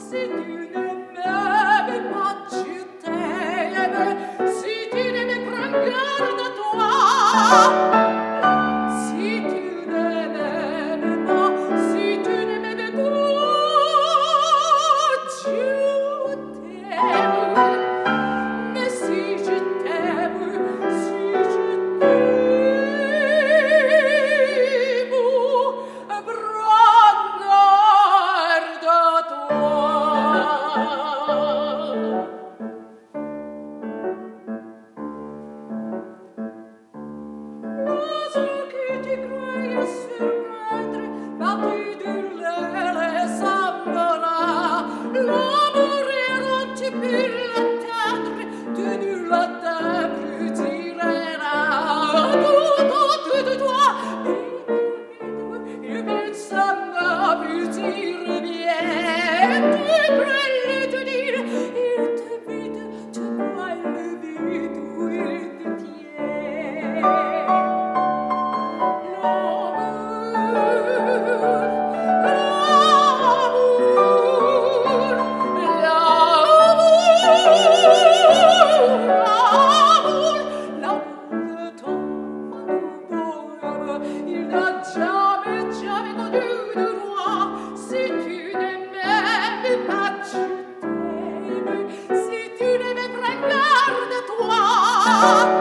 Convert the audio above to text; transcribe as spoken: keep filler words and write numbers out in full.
si tu ne m'aimes pas, tu t'aimes. Si tu ne me prends garde à toi, si tu ne m'aimes pas, si tu ne m'aimes pas, je t'aime. Mais si je t'aime, si je t'aime, prends garde à toi. L'oiseau que tu croyais surprendre, battu de l'aile s'en va. L'amour errant, tu peux l'atteindre, tu ne l'atteindre, tu iras. Tout autour de toi, il vient s'en va, puis tu reviens. Tu croyais te dire, il te vide, tu crois le vide où il te tient. Il n'a jamais, jamais connu de roi. Si tu ne m'aimes pas, je t'aime. Si tu ne me prends garde à toi.